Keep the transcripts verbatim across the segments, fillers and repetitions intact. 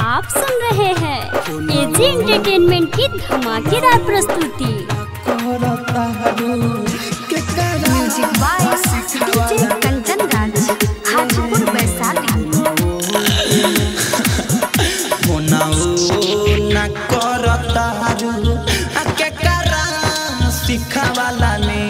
आप सुन रहे हैं एजी एंटरटेनमेंट की धमाकेदार प्रस्तुति। Music by DJ Kanchan Raj, Hajipur Vaishali. ना करता के करा सिखावाला ने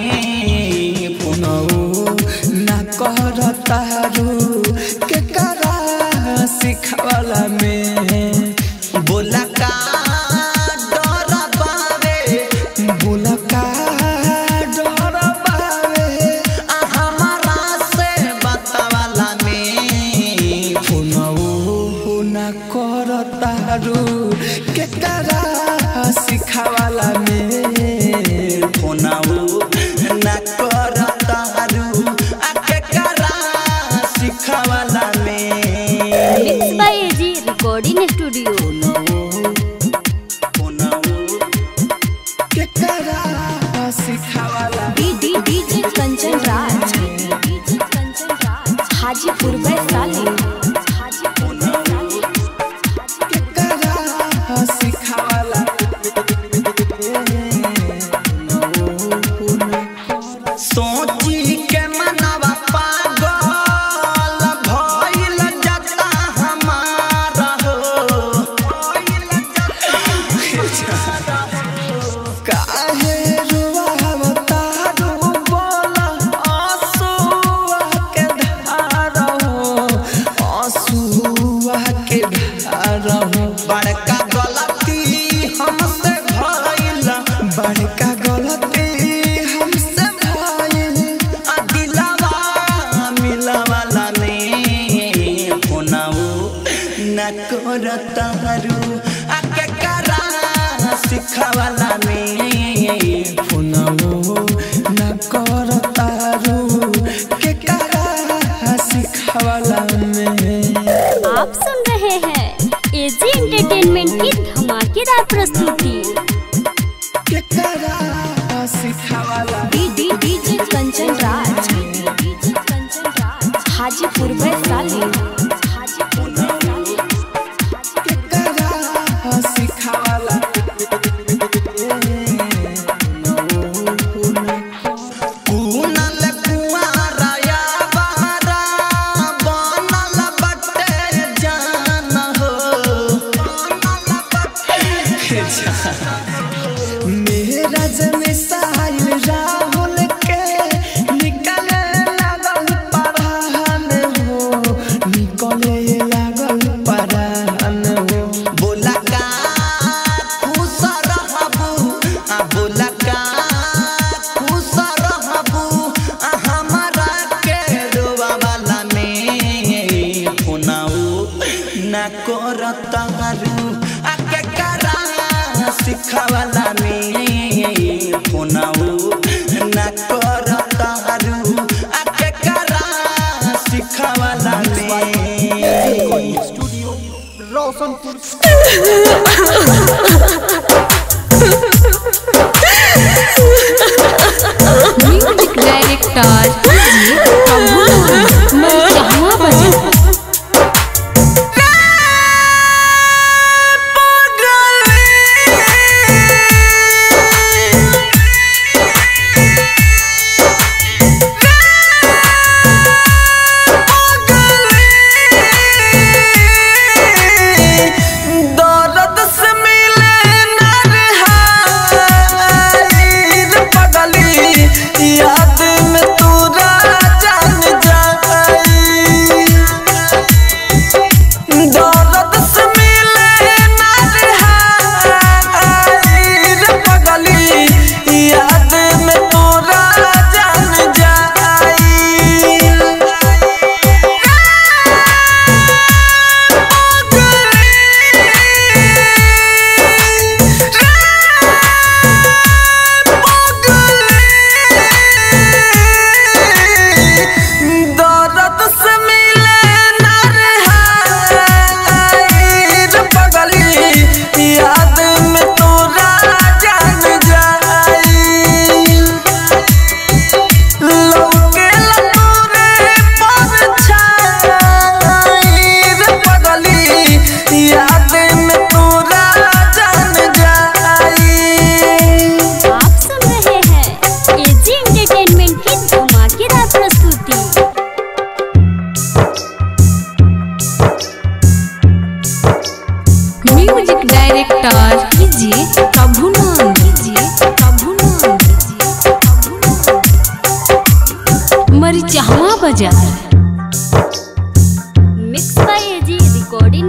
पुनौ ना करता के करा सिखावाला में बोला का डर बावे बोला का डर बावे हमारा से बतावाला में पुनौ ना करता के करा सिखावाला में पुनौ ना करता के करा सिखावाला में। Mix by AG recording studio. DJ Kanchan Raj, Hajipur Vaishali. सोची के मनवा पागल भइल जता हमारा हो काहे रुवावता रो बोला आंसुआ के धारा हो आंसुआ के धारा हो। बड़का गलती हमसे भइल बड़का गलती हमसे भइल आ दिलवा मिलवाला ने पुनौ ना करता आ के करा सिखावाला में पुनौ ना करता के करा सिखावाला में। आप सुन रहे हैं एजी एंटरटेनमेंट की धमाकेदार प्रस्तुति। डीजे कंचन राज, हाजीपुर वैशाली। कुनल कुआरा या बहरा बनल बटे जान हो मेरा जमे साहिल राहुल के निकले लागल परान हो निकले लागल परान हो। बोला का खुश रहबू आ बोला का खुश रहबू आ हमारा के रोवावाला में पुनौ ना करता आ के करा सिखावाला में पुनौ ना करता आ के करा सिखावाला में। स्टूडियो रोशनपुर। म्यूजिक डायरेक्टर मनचाहा बजा। दर्द से मिले न रहा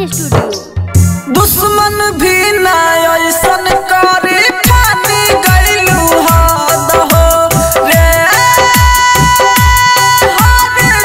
रिकॉर्डिंग स्टूडियो। दुश्मन भी ना ऐसन करे ठानी गइलू हद हो रे हद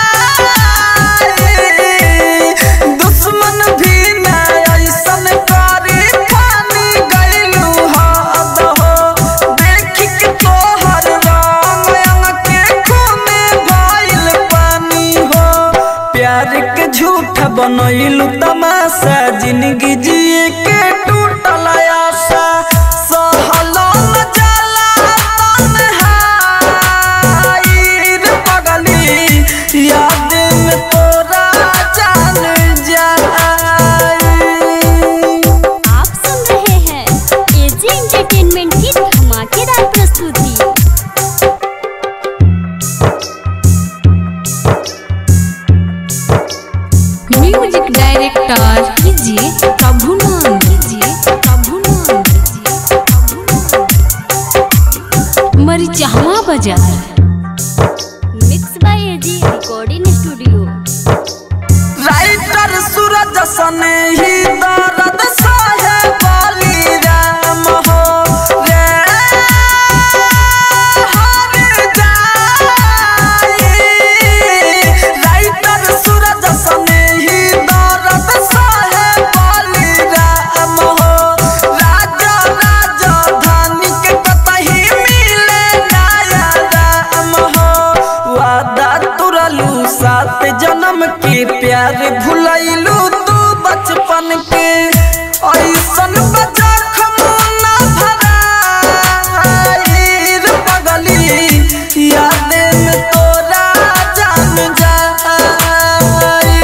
जाए। दुश्मन भी ना ऐसन करे ठानी गइलू हद हो। देख के तोहर रंग अंग के खूने भइल पानी हो। प्यार के झूठ बनैलू तमाशा जिंदगी जिए के टूटल आशा। सहलो न जाला तन्हाई रे पगली याद में तोरा जान जाई। आप सुन रहे हैं एजी एंटरटेनमेंट की धमाकेदार प्रस्तुति। म्यूजिक डायरेक्टर कीजिए प्रभुनंद कीजिए प्रभुनंद कीजिए Prabhunand. Marichhawa Bazar. Mix by AG recording studio. Writer Suraj सने ही दर्द सहे बोली राम हो रे हर जाई। राइटर सूरज सने ही दर्द सहे बोली राम हो। राजा राजधानी के कतही मिले नया राम हो। वादा तुरलू सात जन्म के प्यार भुलैलू तू बचपन के। ऐसन बजा खमोना भराई रे पगली याद में तोरा जान जाई।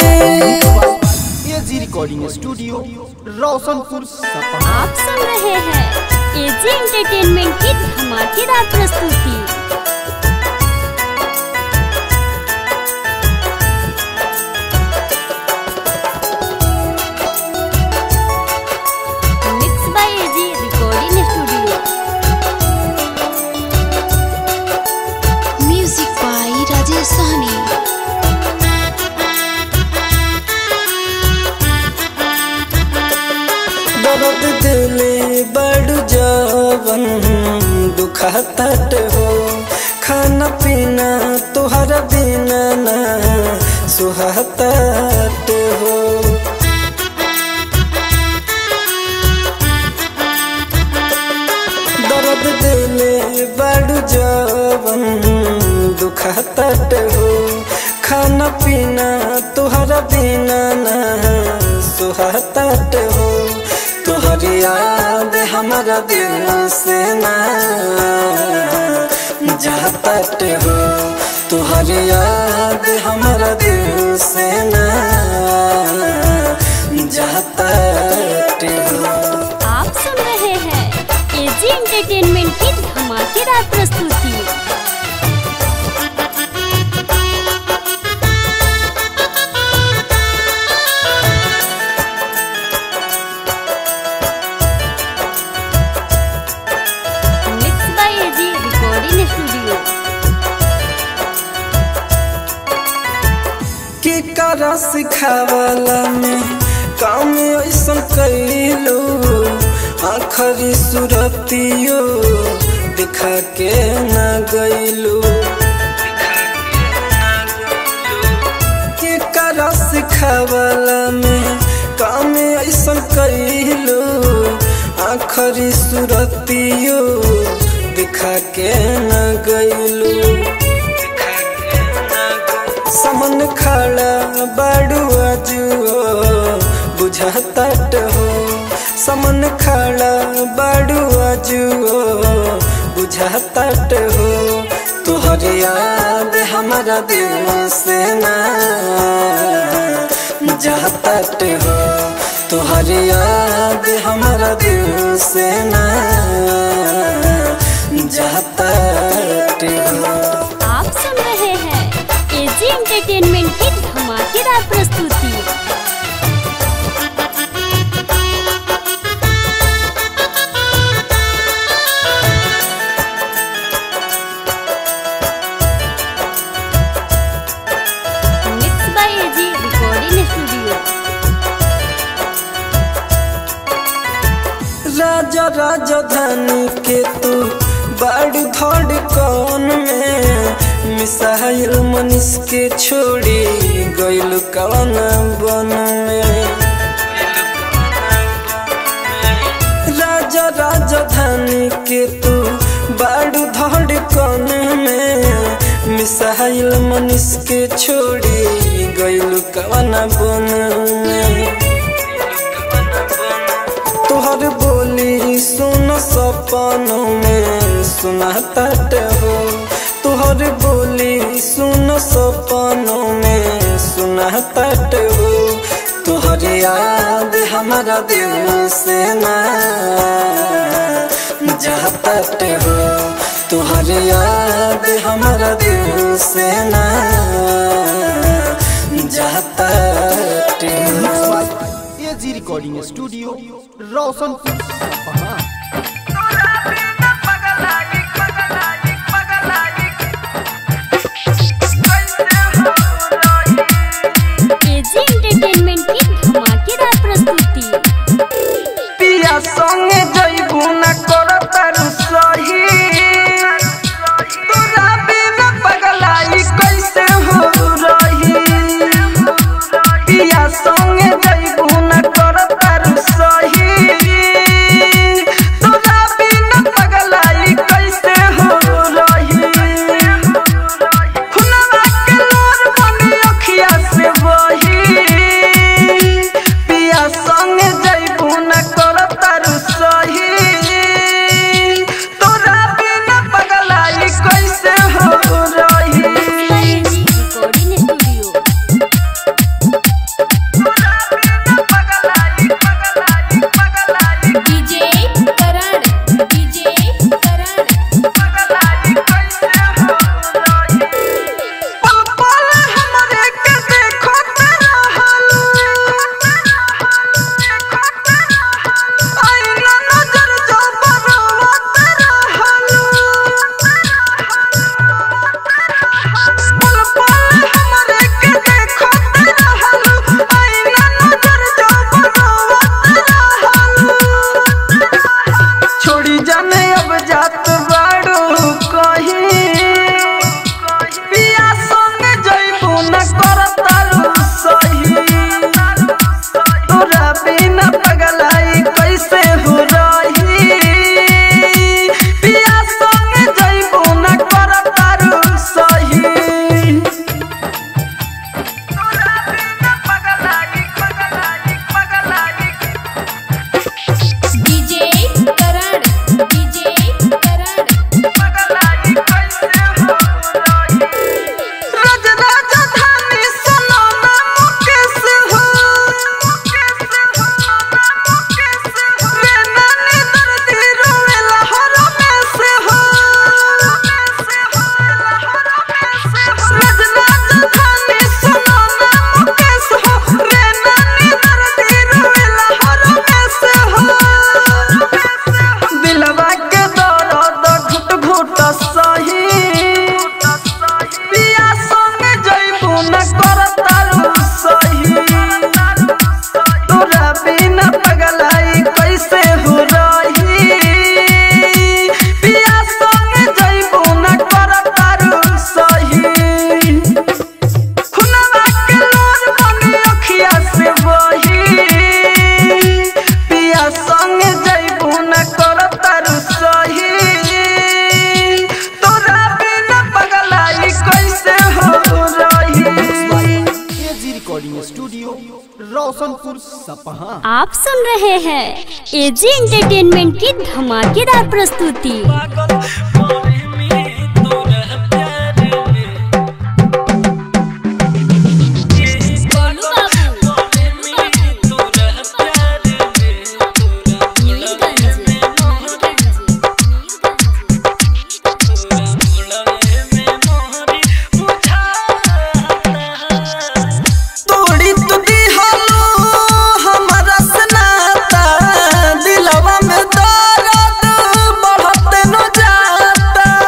एजी रिकॉर्डिंग स्टूडियो रोशनपुर सपहा। आप सुन रहे हैं एजी एंटरटेनमेंट की धमाकेदार प्रस्तुति। Mix by AG recording studio. Music by Rajesh Sahani. दर्द दिले बड़ जवन दुखात हो। खाना पीना तुहरा बिना ना सुहात हो। दर्द दिले बड़ जवन दुखात हो। खाना पीना तुहरा बिना ना सुहात हो। तुहरी याद हमारा दिल से ना जात हो। तुहरी याद हमारा दिल से ना जात हो। आप सुन रहे हैं एजी एंटरटेनमेंट की धमाकेदार प्रस्तुति। Mix by AG recording studio. की करा सिखावला में काम ऐसा कैलू। आखरी सुरतियो दिखा के ना गइलू। की करा सिखावला में काम ऐसा कैलू। आखरी सुरतियो दिखा के ना गइलू। समन खड़ा बड़ू अजुओ बुझात हो। समन खड़ा बड़ू अजुओ बुझात हो। तुहर याद हमारा दिल से ना जात हो। तुहर याद हमारा दिल से ना जात हो। आप सुन रहे हैं एजी एंटरटेनमेंट की धमाकेदार प्रस्तुति। राजधानी के तू बाड़ू धड़कन में मिसाइल मनीष के छोड़ी गइल कवन बन में राजा राजधानी के तू बाड़ू धड़कन में मिसाइल मनीष के छोड़ी गइल कवन बन में तोहर बोली सुन सपनों में सुनाता हो तोहर बोली सुन सपनों में सुनाता हो तोहर याद हमारा दिल से ना जाता हो तोहर याद हमारा दिल से ना जाता हो। AG recording studio Roshanpur Sapaha. AG entertainment की धमाकेदार प्रस्तुति। पिया संगे जइबू ना करतारू सही तोरा बिना पगलाई कैसे हो रही पिया संगे जइबू ना करतारू सही तोरा बिना पगलाई कैसे हो रही खुनवा के लोर बनी अखिया से बही पिया संगे जइबू ना करतारू सही तोरा बिना पगलाई कैसे हो रही एजी रिकॉर्डिंग स्टूडियो। तोरा बिना पगलाई पगलाई पगलाई डीजे करण डीजे करण पगलाई कैसे हो रही पल पल हमरे के देखो तेरा हाल आईना नजर जो बरवा तेरा हाल पल पल हमरे के देखो तेरा हाल आईना नजर जो बरवा तेरा हाल छोड़ी जाने अब जात बाड़ू कहीं पिया संगे जइबू न करतारू सही तोरा बिना पगलाई कैसे हो रही पिया संगे जइबू न करतारू सही तोरा बिना पगलाई पगलाई पगलाई डीजे करण डीजे करण पगलाई कैसे हो रही राज राजधानी सुनो ना मुकेश हो मुकेश हो ना मुकेश हो रे नानी दर्दी रोवेला हर में से हो में से हो हर में से हो राज राजधानी सुनो ना मुकेश हो रे नानी दर्दी रोवेला हर में से हो दिलवा के दर्द घुट घुट सही पिया संगे जइबू न करतारू सही तोरा बिना पगलाई कैसे हो रही पिया संगे जइबू न करतारू सही खुनवा के लोर बनी अखिया से बही पिया संगे जइबू न करतारू सही तोरा बिना पगलाई कैसे हो रही एजी रिकॉर्डिंग स्टूडियो रोशनपुर सपहा। आप सुन रहे हैं एजी एंटरटेनमेंट की धमाकेदार प्रस्तुति। गोलू बाबू तोड़ी तू दिहलो हमारा सनाता दिलवा में दर्द बढ़त न जाता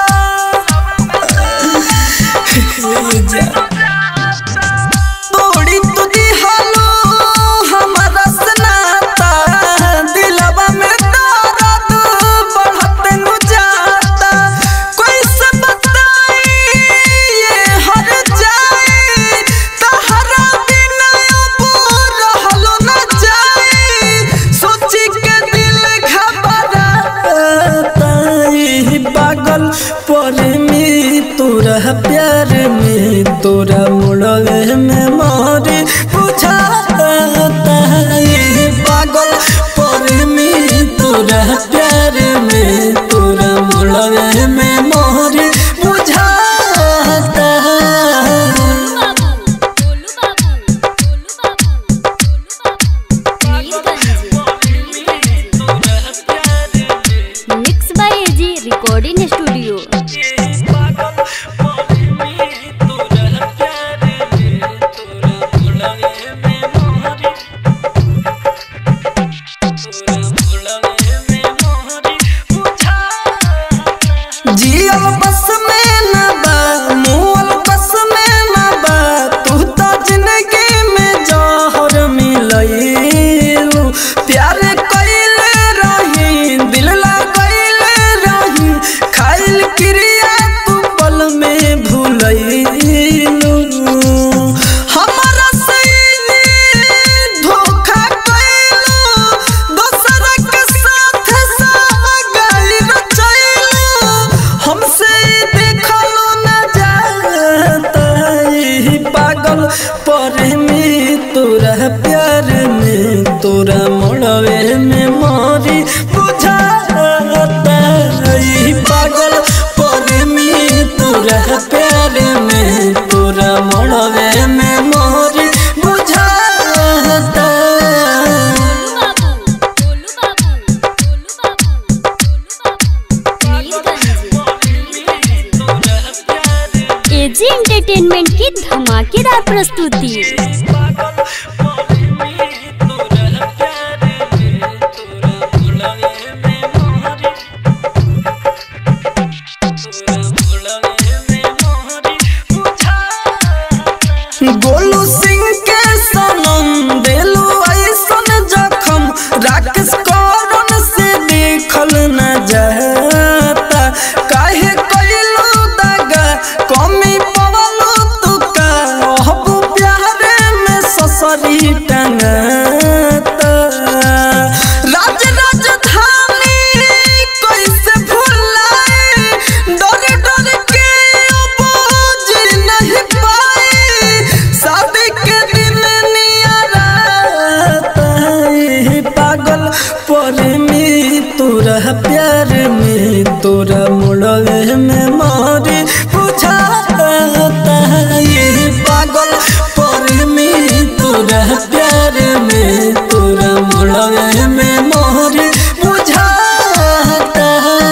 फसरी टंगाता राज राजधानी कैसे भुलाए डर डर के बोझ नहीं पाए शादी के दिन नियाराता पागल पर में तोरा प्यार में तोरा मुड़वे में मारे बुझाता ये पागल पर में तोरा प्यार में तोरा मुड़वे में मारे बुझाता।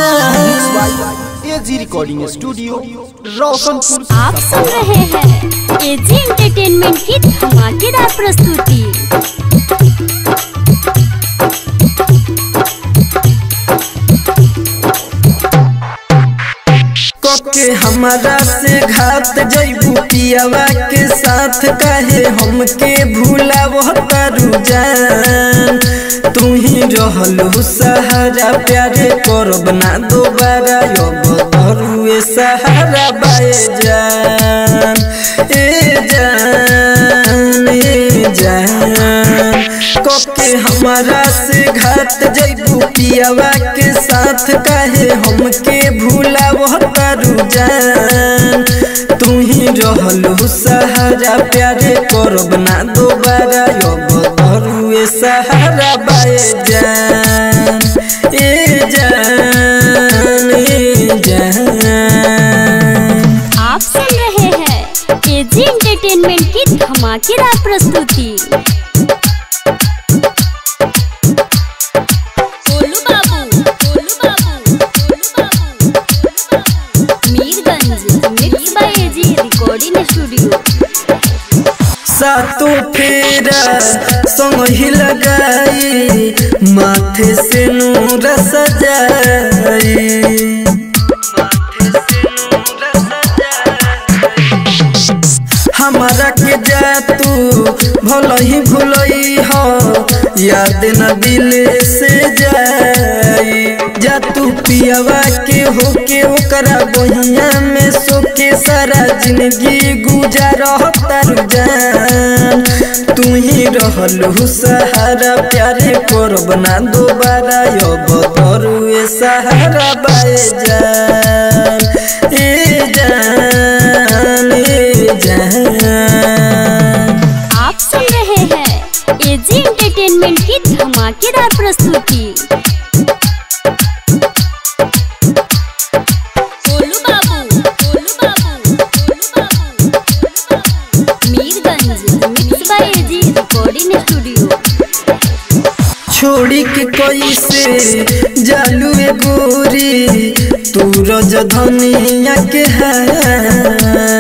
AG recording studio Roshanpur. आप सुन रहे हैं एजी एंटरटेनमेंट की धमाकेदार प्रस्तुति। के हमारा से घात जैबू पियावा के साथ काहे हमके भूलाव तारू जान तू ही रहलू सहारा प्यारे करब ना दोबारा अब तरुए सहारा बाए जान ए जान ए जान कोके हमारा से घात जैबू पियावा के साथ काहे हमके भूलाव तारू जान तू ही रहलू सहारा प्यारे करब ना दोबारा अब तरुए सहारा बाए जान ए जान ए जान। आप सुन रहे हैं एजी एंटरटेनमेंट की धमाकेदार प्रस्तुति। Golu Babu, Golu Babu, Golu Babu, Mirganj, mix by AG recording studio. सातों फेरा संग ही लगाई माथे से नूर सजाई हमारा के जा तू भल ही भूलई हो याद न दिल से जाई जा तू पियावा के होके ओकरा बहिया में सोके सारा जिंदगी गुजार तारू जान तू ही रहलू सहारा प्यारे करब ना दोबारा अब तरुए सहारा बाए जान ए जान ए जान। आप सुन रहे हैं एजी एंटरटेनमेंट की धमाकेदार प्रस्तुति। Golu Babu, Golu Babu, Golu Babu, Golu Babu, Mirganj, mix by AG recording studio. छोड़ी के कैसे जालू ए गोरी तू रजधनिया के है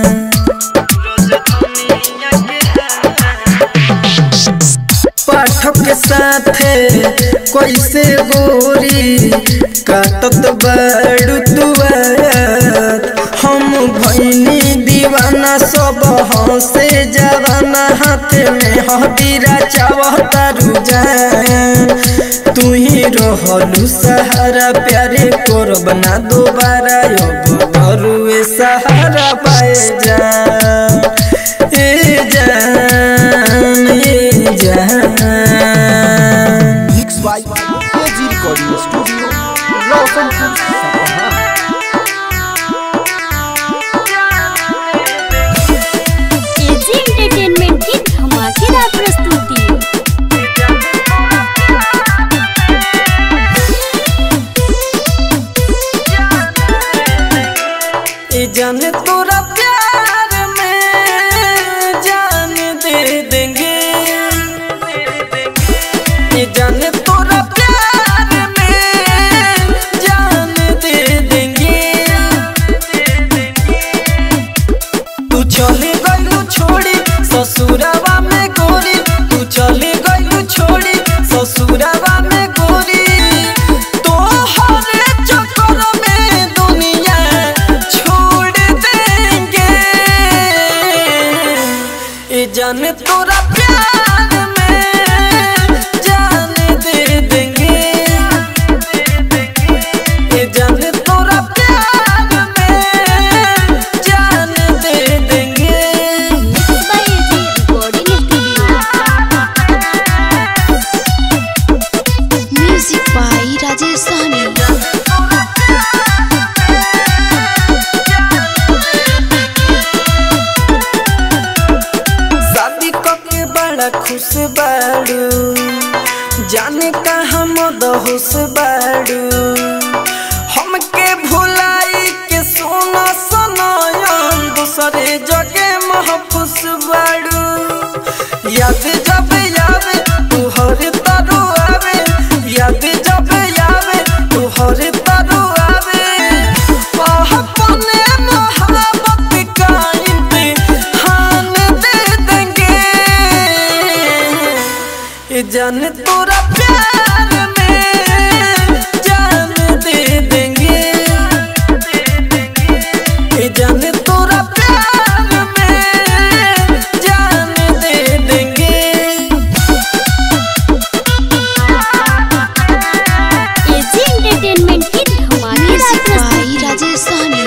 पाठक के साथे कैसे गोरी काटत बड़ू तुआत हम भैनी दीवाना सब हंसे जवाना हाथ में हदीरा चावतारू जान तू ही रहलू सहारा प्यारे करब ना दोबारा अब तरुए सहारा पाए जान ए जान ए जान। Mix by AG recording studio Roshanpur Sapaha. AG entertainment की धमाकेदार प्रस्तुति। ए जाने तोरा प्यार में जान दे देंगे खुश बाड़ू जाने कहाँ मदहोश बाड़ू हमके भुलाई के सोना सनयन दूसरे जगह महफूस बाड़ू याद जब यावे तू हर तरु आवे याद जब यावे तू हर तरु आवे अपने मोहब्बत का इम्तिहान दे देंगे ये जान तोरा प्यार में जान दे देंगे ये जान तोरा प्यार में जान दे देंगे एजी एंटरटेनमेंट की धमाकेदार प्रस्तुति राजेश सहनी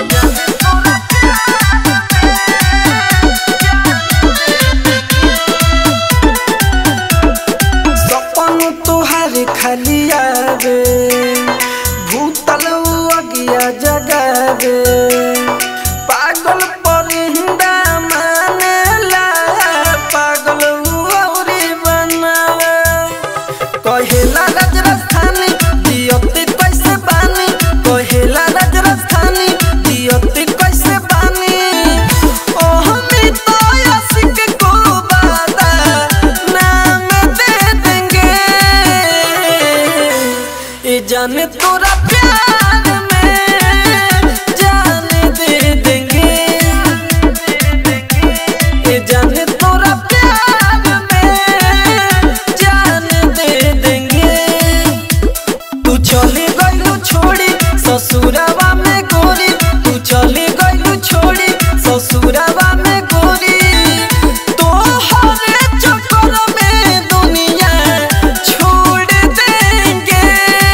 सपन तुहार खाली आवे भूतल अगिया जगावे पागल परिंदा मानेला पागल औरी बनावे कहेला राज राजधानी दियते कैसे बानी कहेला राज राजधानी दियते कैसे बानी ओ हमी तो आशिक को बादा नाम दे देंगे ये जाने तोरा प्यार में जान दे देंगे ये जाने तोरा प्यार में जान दे देंगे तू चली गइलू छोड़ी ससुरावा में गोरी तू चली गइलू छोड़ी ससुरावा में गोरी तो हर चक्कर में दुनिया छोड़ देंगे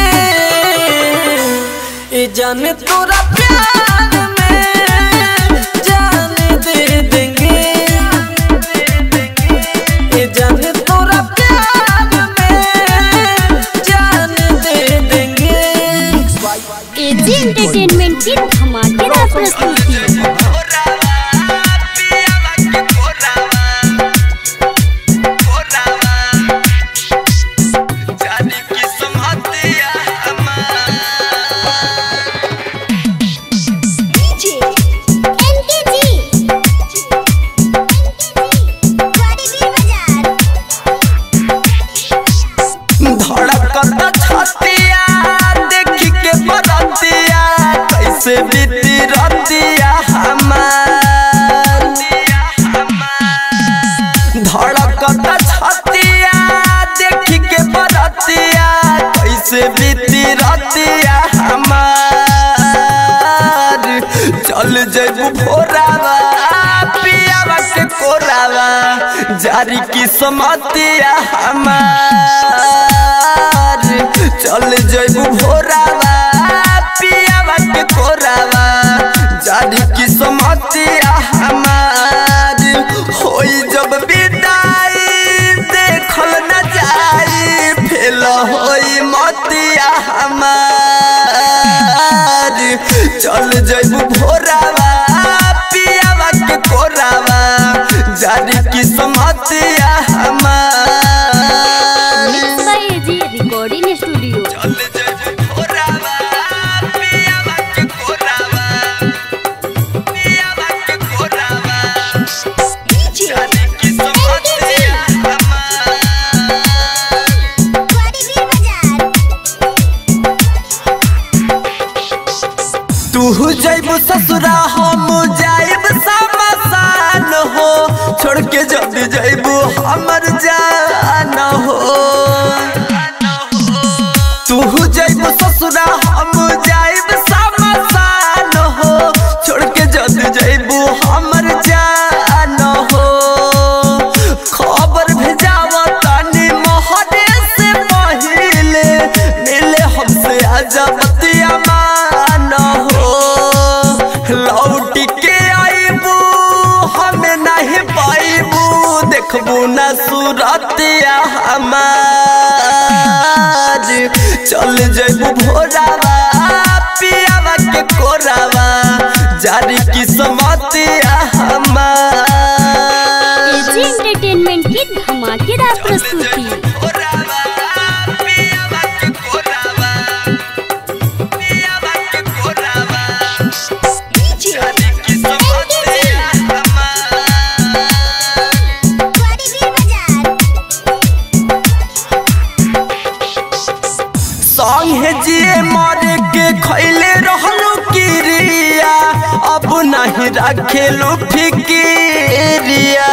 ये जाने तोरा प्यार में जान दे देंगे ये जाने तोरा प्यार में जान दे देंगे एजी एंटरटेनमेंट की धमाकेदार प्रस्तुति धड़कता छतिया देखी के बरतिया कैसे बीती रतिया हमार धड़कता छतिया देखी के बरतिया कैसे बीती रतिया हमार चल जइबू भोरावा पियावा के कोरावा जारी की समतिया हमार चल जइबू भोरावा पियावा के कोरावा जारी की समतिया हमार होई जब विदाई देखल न जाई फेल होई मतिया हमार चल जइबू भोरावा पियावा के कोरावा जारी की समतिया हमार mix by AG recording studio चल जइबू भोरावा पियावा के कोरावा पियावा के कोरावा जारी की समतिया हमार तू जइबू ससुरा हम जाइब समसान हो छोड़ के जब जइबू हमर जान हो तू जइबू ससुरा हम जाइब समसान हो छोड़ के जब जइबू हमर जान हो खबर भेजाव तनी मोहरे से पहिले मिले हमसे आजबतिया मान हो लौट के आईबू हमें नहीं पाईबू देखबू ना सूरतिया हमार चल जइबू भोरावा पियावा के कोरावा जारी की समतिया हमार एजी एंटरटेनमेंट की धमाकेदार प्रस्तुति। खैले रहलू किरिया अब नहीं रखेलू फिकिरिया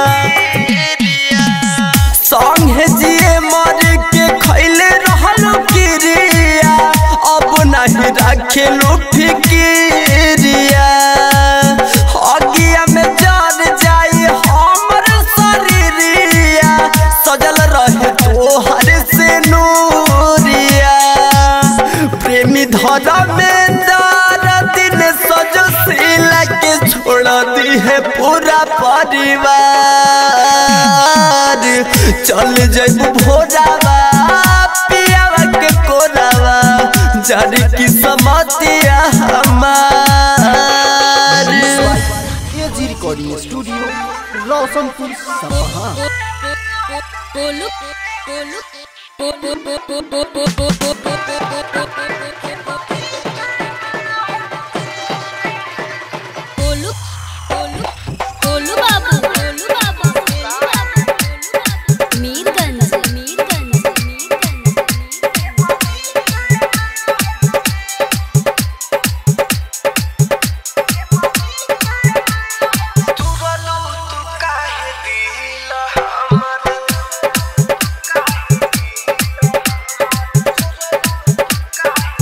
संगे जिए मर के खैले रहलू किरिया अब नहीं रखेलू फिकिरिया अगिया में जान जाई हमर शरीरिया सजल रहे तोहर से नूरिया प्रेमी धरा में दारा दिन सजशीला के छोड़ दी है पूरा परिवार चल जब भोरावा पियावा के कोरावा जारी की समतिया हमार एजी रिकॉर्डिंग स्टूडियो रोशनपुर सपहा। बोलू बोलू बोलू बाबू बोलू बाबू Mirganj Mirganj Mirganj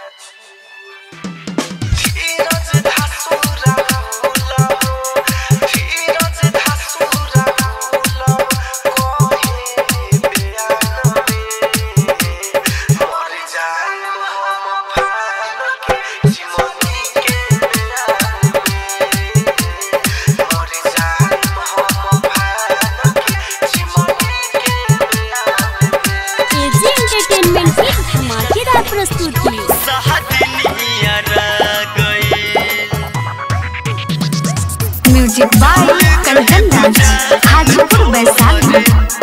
music by Kanchan dance Hajipur Vaishali.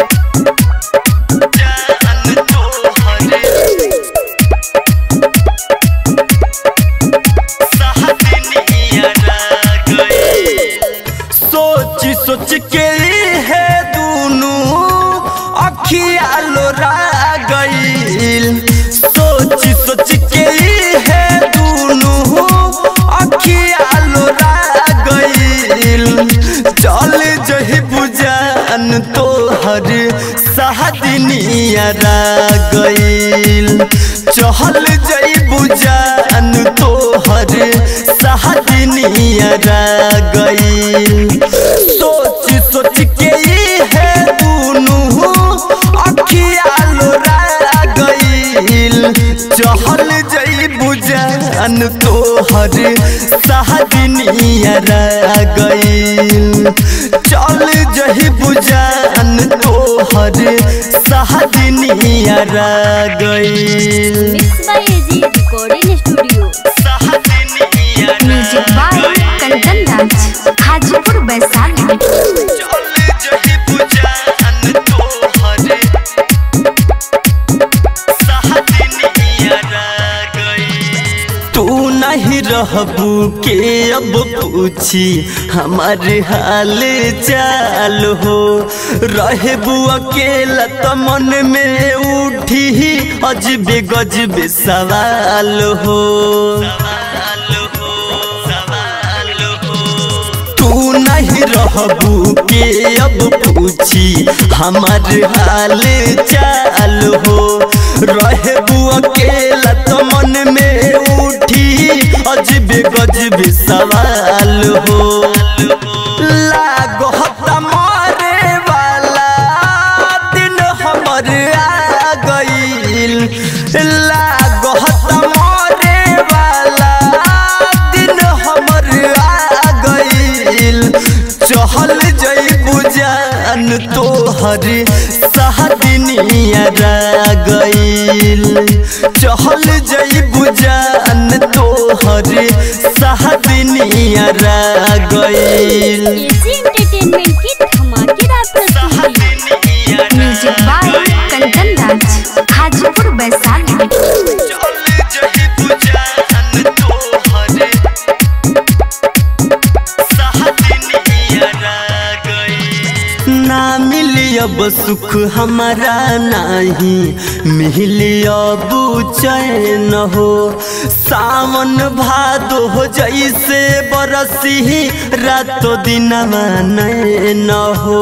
सोच सोच के है दूनों अखिया लोरा गईल, सोच सोच के है दूनों अखिया लोरा गईल। चल जही बुझान तोहर सहदनिया रा गईल, चहल जही बुझान तोहर सहदनिया रा गईल। सोच सोच के है दूनों अखिया लोरा गईल, चहल जई बुझान तोहर सहदनिया रा गईल। चल जही बुझान तोहर सहदनिया रा गईल। Mix by AG recording studio. Music by Kanchan dance Hajipur Vaishali. तू नहीं रहबू के अब पूछी हमारे हाल चाल हो, रहबू अकेला तो मन में उठी अजबे गजबे सवाल हो। तू नहीं रहबू के अब पूछी हमारे हाल चाल हो, रहबू अकेला तो मन में उठी अजबे गजबे सवाल हो। लागो हमारे वाला दिन हमर आ गईल, लागो हमारे वाला दिन हमर आ गईल। चहल जई बुझान तोहर सहदनिया रा गईल, चहल जई बुझान तोहर सहदनिया रा गईल। एजी एंटरटेनमेंट की धमाकेदार प्रस्तुति। Music by Kanchan dance Hajipur Vaishali. ना मिली अब सुख हमारा नहीं मिली अब चैन हो, सावन भादो हो जैसे बरसी रातों दिन नैन हो।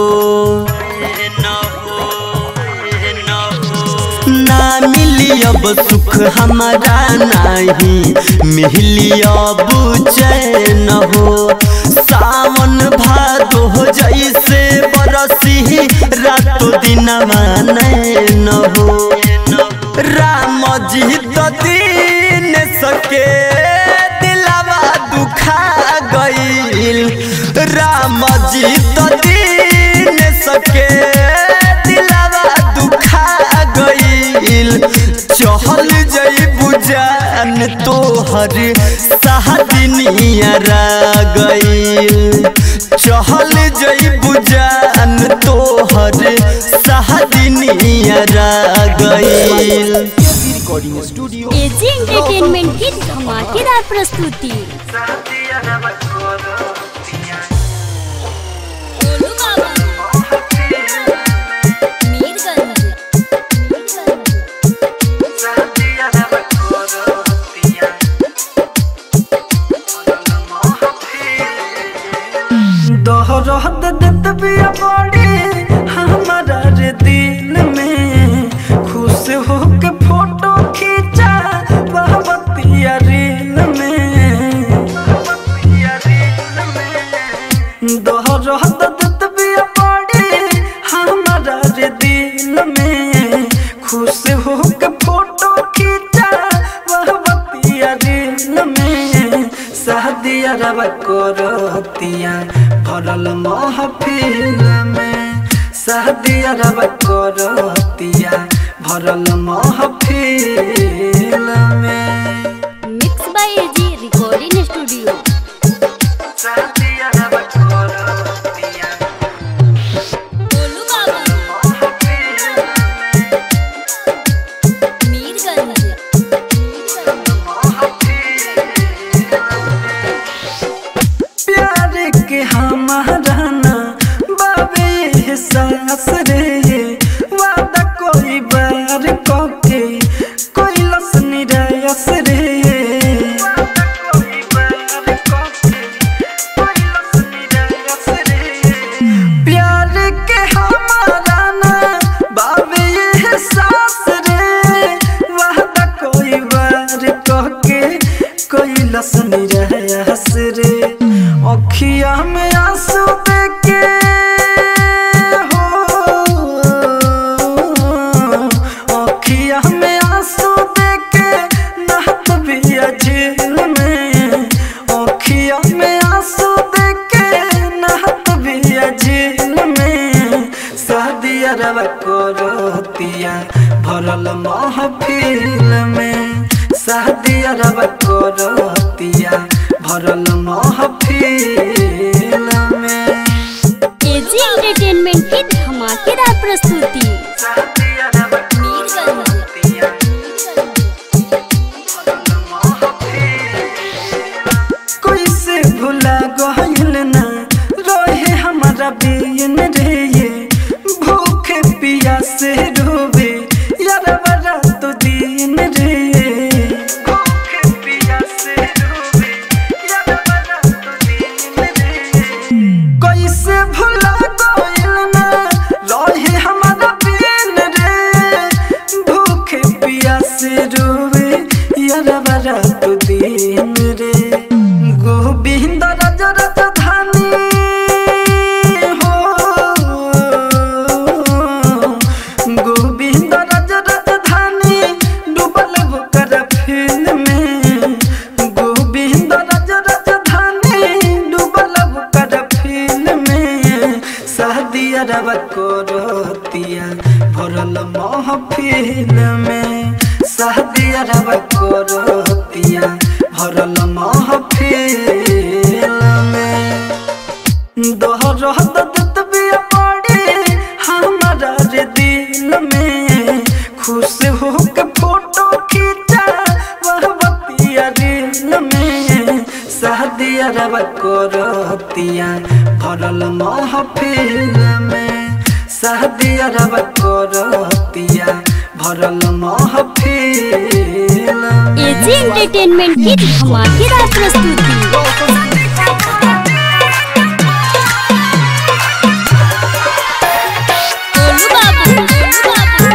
ना मिली अब सुख हमारा नहीं मिली अब चैन हो, सावन भादो हो जैसे बरसी रातों दिन नैन हो। राम जी तो दीन सके दिलवा दुखा गईल, राम जी तो दीन सके दिलवा दुखा गईल। चहल जई बुझान तोहर सहदनिया रा गईल, चहल जई बुझान तोहर सहदनिया रा गईल। रिकॉर्डिंग स्टूडियो एजी एंटरटेनमेंट की धमाकेदार प्रस्तुति। गोलू बाबू मीरगंज। दोहरात देत बिया बड़ी हमारा रे दिल में, खुश हो के फोटो खींचा बहबती जेल में शादी अरबा करतिया भरल महफिल में शादी अरबा करतिया भरल महफिल में। Mix by AG recording studio. शादी अरबा करतिया गोलू बाबू मीरगंज। प्यार के हमारा ना बाबे एहसास रे वादा कोई बार कोके कोई लसनी रयस रे वादा कोई बार कोके कोई लसनी रयस रे। प्यार के हमारा ना बाबे एहसास रे वादा कोई बार कोके कोई लसनी रयस रे। अखिया में आंसू देके हो अखिया में आंसू देके नहत बिया झील में अखिया में आंसू देके नहत बिया झील में शादी अरबा करतिया भरल महफिल में शादी अरबा करतिया भरल महफिल में। एजी एंटरटेनमेंट की धमाकेदार प्रस्तुति। कोई से भुला गइल ना रहे हमारा बेन रे ये भूखे पिया से रोवे यार बड़ा तो दिन रे भूखे पिया से रोवे यार बड़ा तो दिन रे। कोई से भुला गइल ना रहे हमारा बेन रे भूखे पिया से रोवे यार बड़ा तो दिन रे। गोविंद राज राजधानी हो गोविंद राज राजधानी डूबल होकर फिल्म में गोविंद राज राजधानी डूबल होकर फिल्म में शादी अरबा करतिया भरल महफिल में शादी अरबा करतिया भरल महफिल में। दोहरा दत बिया पड़े हमारा रे दिल में खुश होके फोटो खींचा वह बतिया दिल में शादी अरबा करतिया भरल महफिल में शादी अरबा करतिया भरल महफिल में। एजी एंटरटेनमेंट की धमाकेदार प्रस्तुति। गोलू बाबू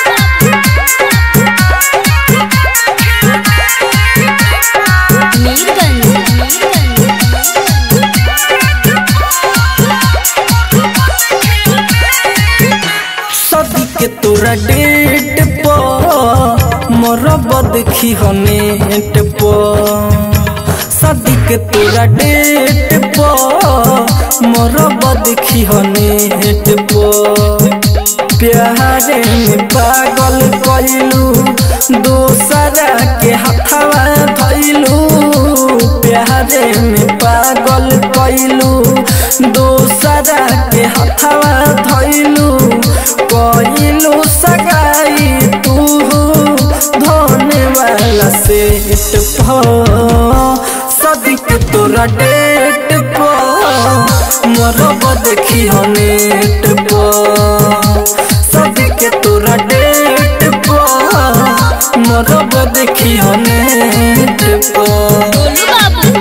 सदी के तोरा डेट पर मोरब देखी हो नेट पर सदी के तोरा डेट पर मोरब देखी हो नेट पर प्यारे में पागल कइलू दोसरा के हथवा धइलू प्यारे में पागल कइलू दोसरा के हथवा धइलू कइलू सगाई तू धोने वाला सेट सदी के तोरा डेट पर मोरब देखी हो नेट पर सदी के तोरा डेट पर मोरब देखी हो नेट पर। Golu Babu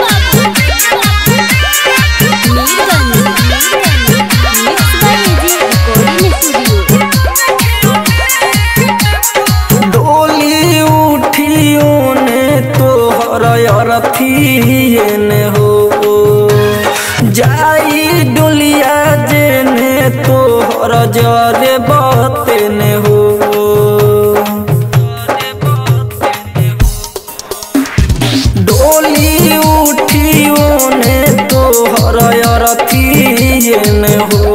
mix by AG recording studio. डोली उठियो ने तोहर अरथियन हो जाई डोलिया जेने तोहर जरे बतन हो डोली उठी ओने तोहर अरथिए ने हो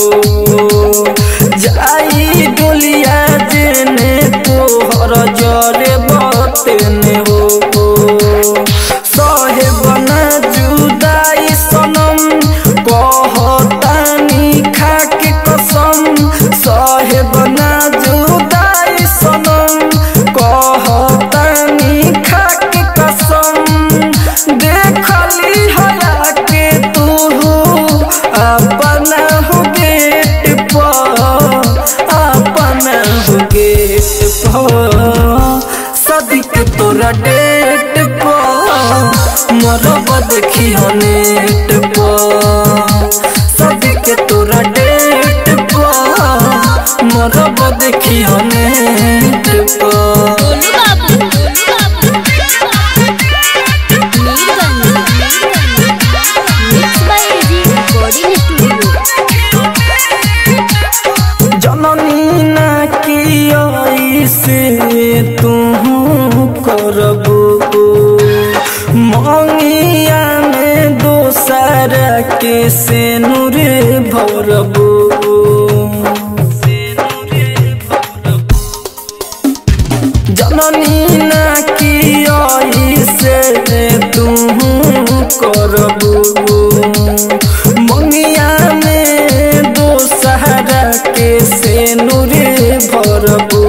जाई डोलिया जेने तोहर जरे बतेने हो सहे बना जुदाई सनम कहतानी खाके कसम सहे बना जुदाई सनम कहतानी खाके कसम देखली हया के तू अपना हो गेट पर अपना हो गेट पर सदिक तोरा डेट पर मरब देखी हो नेट पर सदिक तोरा डेट पर मरब देखी हो नेट पर जननी ना की से तू करबो मंगिया में दोसर के से नूर भरबो जननी ना की से तू करबो मंगिया में दोसर के से नूर भरबो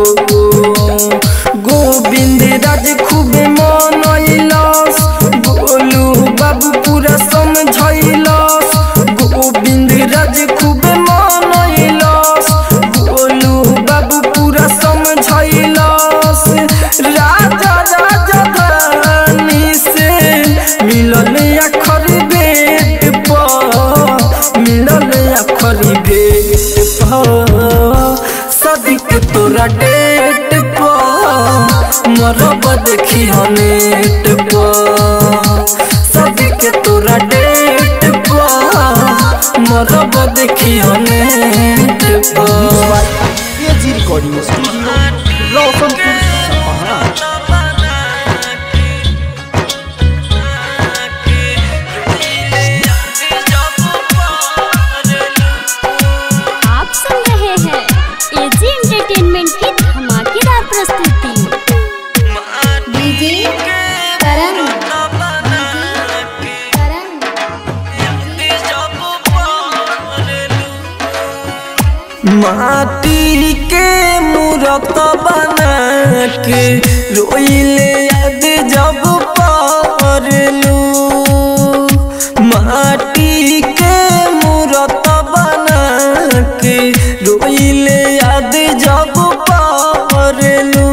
गोविंद राज खूब मनैलस गोलू बाबू पूरा समझैलस गोविंद राज खूब मनैलस गोलू बाबू पूरा समझैलस राजा राजा धानी से मिलल अखर बेट पर मिलल अखर बेट पर सदिक तोरा डेट पर मरब देखी हो नेट पर सदिक तोरा डेट पर मरब देखी हो नेट पर एजी रिकॉर्डिंग स्टूडियो रोशनपुर सपहा। आप सुन रहे हैं एजी एंटरटेनमेंट की धमाकेदार प्रस्तुति। डीजे करण माटी के मूरत बना के रोइले याद जब पारलू माटी के मूरत बना के रोइले याद जब पारलू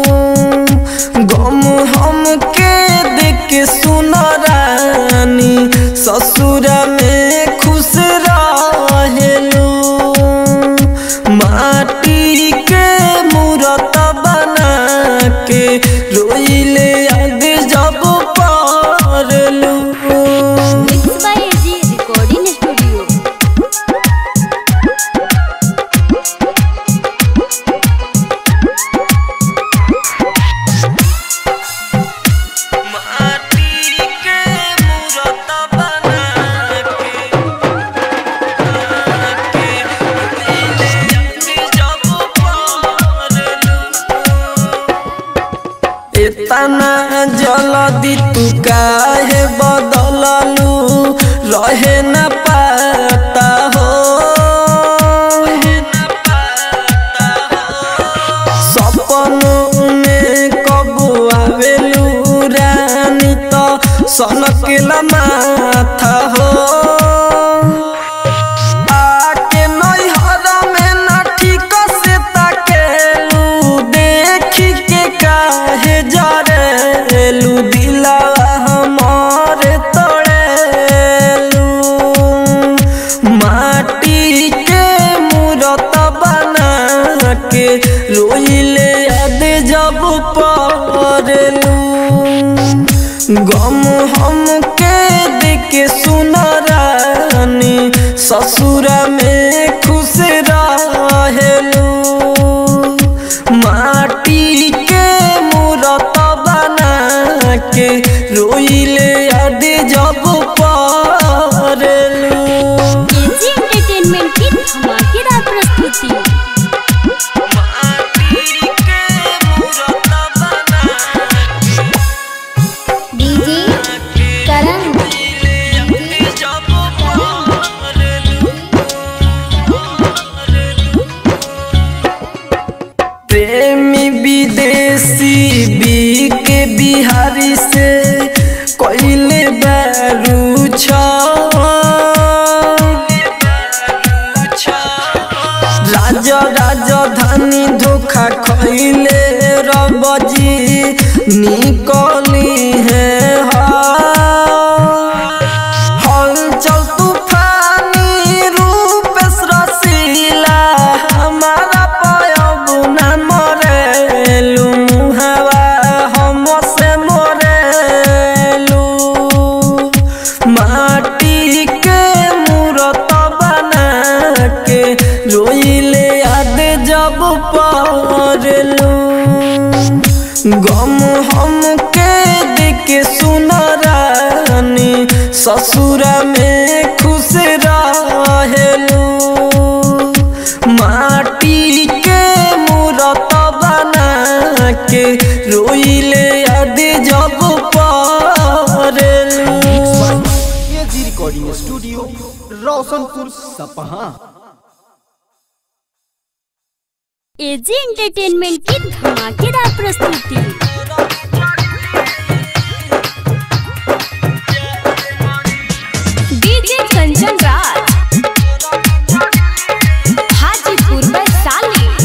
गम हम के देख सुन रानी ससुर में खुश रहेलू माटी के मूरत बना के रोइले याद जब पारलू। Mix by AG recording studio. इतना जल्दी तू काहे बदललू रहे न पाता हो सपनों में कब आवेलू रानी तो सनकला माथा हो आके नैहर में न ठीक से ताकेलू देखी के काहे जरेलू दिलवा हमार तोड़ेलू माटी के मूरत बना के रोइले याद जब पारलू गम हम के देख सुन रानी ससुर में खुश रहेलू माटी के मूरत बना के रोई रोइले याद जब पड़लू। एजी एंटरटेनमेंट की धमाकेदार प्रस्तुति। डीजे करण प्रेमी विदेशी बी के बिहारी से कोइले बैरू छा राजा राजधानी धोखा खइले रबजी निकली है हलचल तूफानी रूप रसीला हमारा पयब न मरेलू मुहावा हम से मरेलू माटी के मूरत बना के रोइले याद जब पड़लू। गम हम के देखे सुनरानी ससुरा में खुश रहेलू माटी के मूरत बना के रोइले याद जब पड़लू। AG recording studio Roshanpur Sapaha. AG entertainment की धमाकेदार प्रस्तुति। डीजे कंचन राज हाजीपुर वैशाली।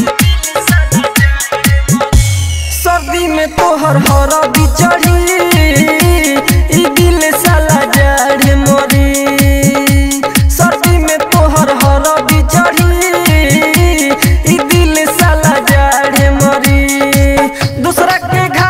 सर्दी में तोहर हरा बिचड़ी ई दिल साला जड़ मरी सर्दी में तोहर हरा बिचड़ी ई दिल साला जड़ मरी दूसरा के घर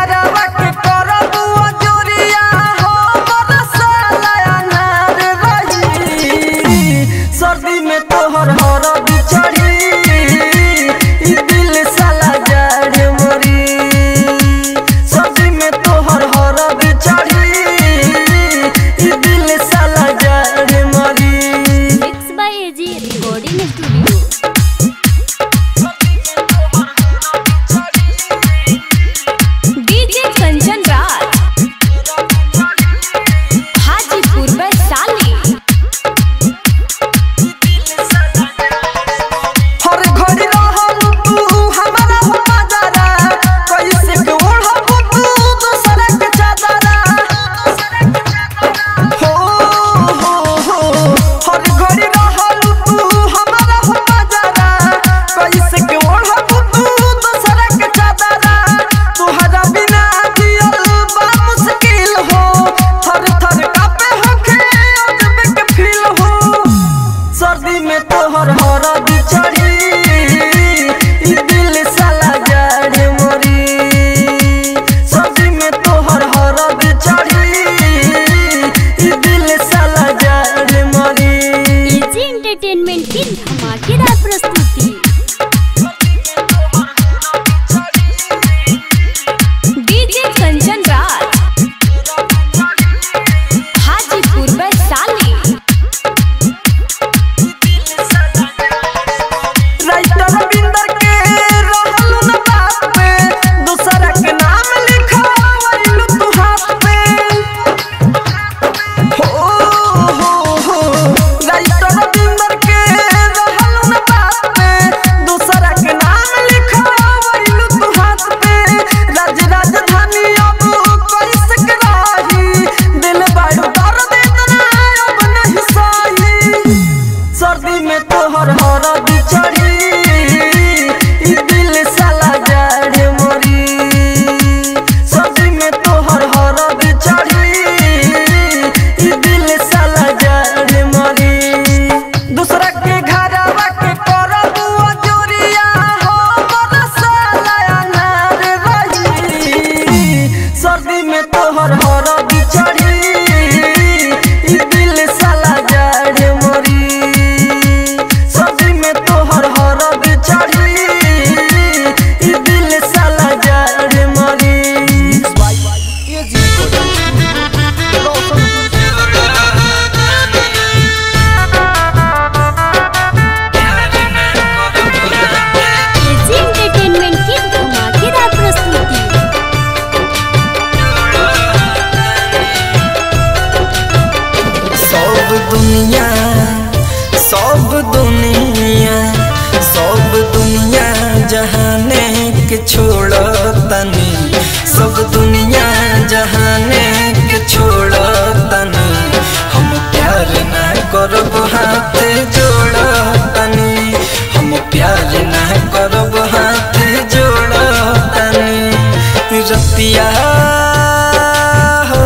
दुनिया सब दुनिया सब दुनिया जहाने के छोड़ तनी सब दुनिया जहाने के छोड़ तनी हम प्यार ना करब हाथ जोड़ तनी हम प्यार ना करब हाथ जोड़ तनी रतिया हो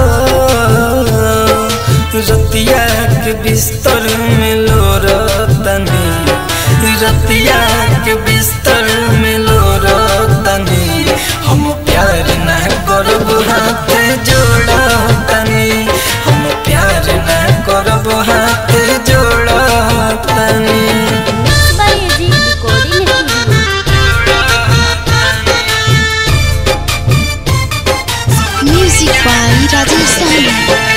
रतिया के बिस्तर में लोर तनी रतिया के बिस्तर में लोर तनी हम प्यार ना करब हाथ जोड़ तनी हम प्यार ना करब हाथ जोड़ तनी म्यूजिक बाय राजेश साहनी।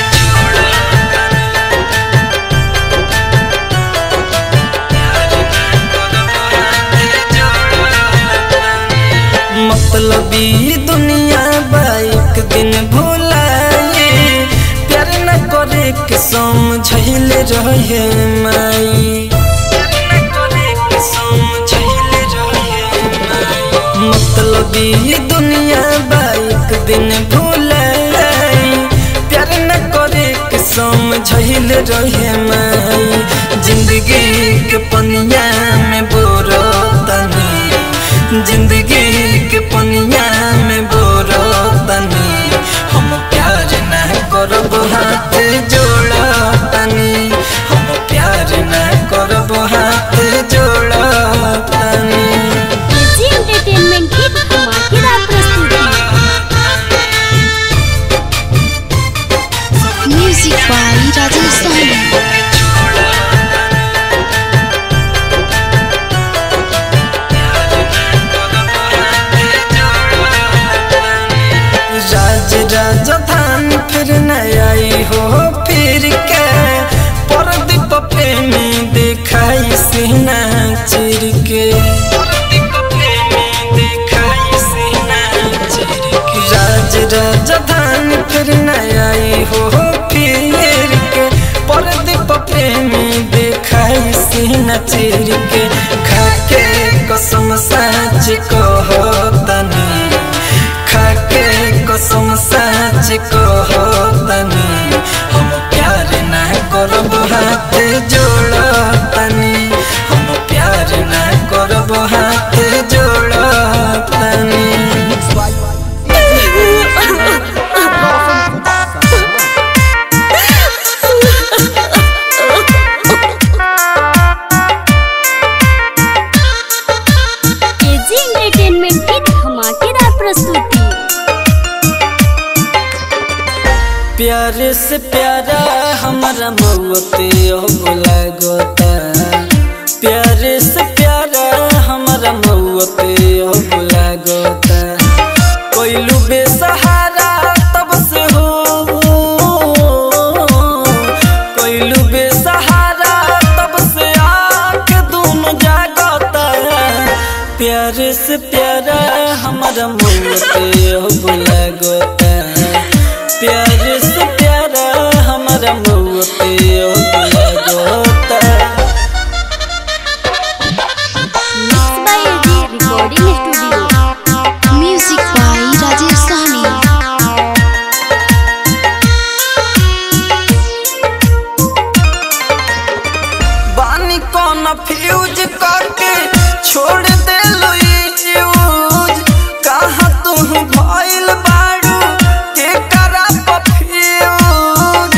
मतलबी दुनिया बाइक दिन भुलाए प्यार न करे के समझल रहे माई मतलबी दुनिया बाइक दिन भुलाए प्यार न करे के समझल रहे माई जिंदगी के पनिया में बोरो तनी जिंदगी के पनिया में बोरो तनी हम प्यार ना करब हाथ जोड़ तनी हम प्यार ना करब हाथ जोड़ तनी एजी एंटरटेनमेंट की धमाकेदार प्रस्तुति। Music by Rajesh Sahani. राजधान फिर न आई हो फिर के परदीप प्रेमी दिखाई सीना चिर के राज राजधान फिर न आई हो फिर के परदीप प्रेमी दिखाई सीना चिर के खाके कसम सच कहो तनी खाके कसम सच कहो तनी हम प्यार ना करब हाथ जोड़ तनी हम प्यार ना करब हाथ जोड़ तनी एजी एंटरटेनमेंट की धमाकेदार प्रस्तुति। प्यार से प्यारा हमारा मौते भुला गोता प्यार से प्यारा हमारा मौते भुला गोता कोइलू बेसहारा तब से हो कोइलू बेसहारा तब से आँख दोनों जागता प्यार से प्यारा हमारा मौते भुला गोता प्यार से प्यारा हमारा मौते भुला गोता। Mix by AG recording studio. Music by Rajesh Sahani. बानी कौन फ्यूज करके छोड़ दे लो यूज कहाँ तुम भइल बाड़ू के करा पफ्यूज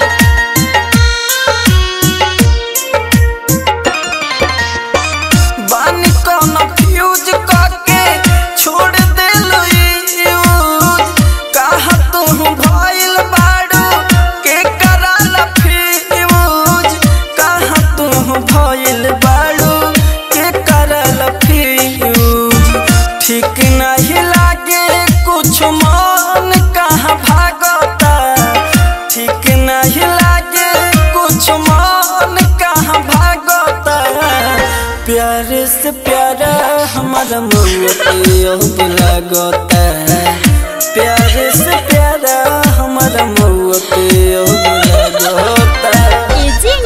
बानी कौन फ्यूज करके छोड़ दे लो यूज कहाँ तुम भइल बाड़ू के करा फ्यूज कहाँ तुम भइल बाड़ू के करा फ्यूज ठीक नहीं लागे कुछ मन कहाँ भागता ठीक नहीं लागे कुछ मन कहाँ भागता प्यार से प्यारा हमारा मौते भुला गोता प्यार से प्यारा हमारा मौते भुला गोता। एजी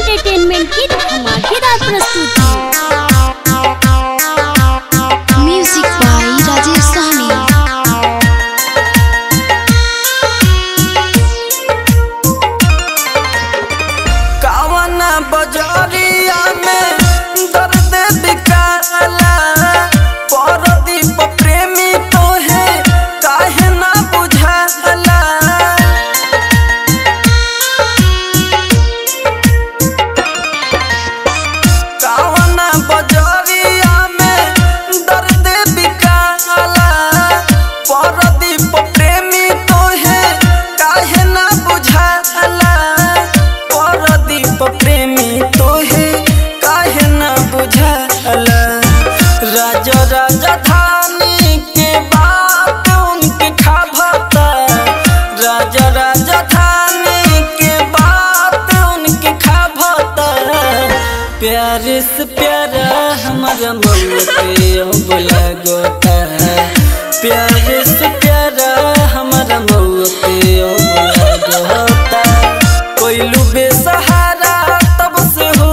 से प्यारा हमारा मौके बोला गोता प्यार से प्यारा हमारा मौके बोला गोता कोइलू बेसहारा तब से हो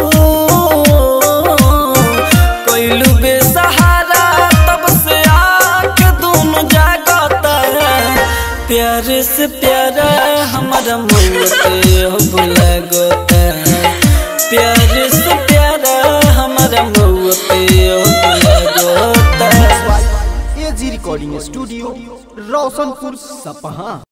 कोइलू बेसहारा तब से आँख दोनों जागता प्यार से प्यारा हमारा मौके बोला गोता प्यार से प्यारा हमारा मौके बोला गोता। एजी रिकॉर्डिंग स्टूडियो रोशनपुर सपहा।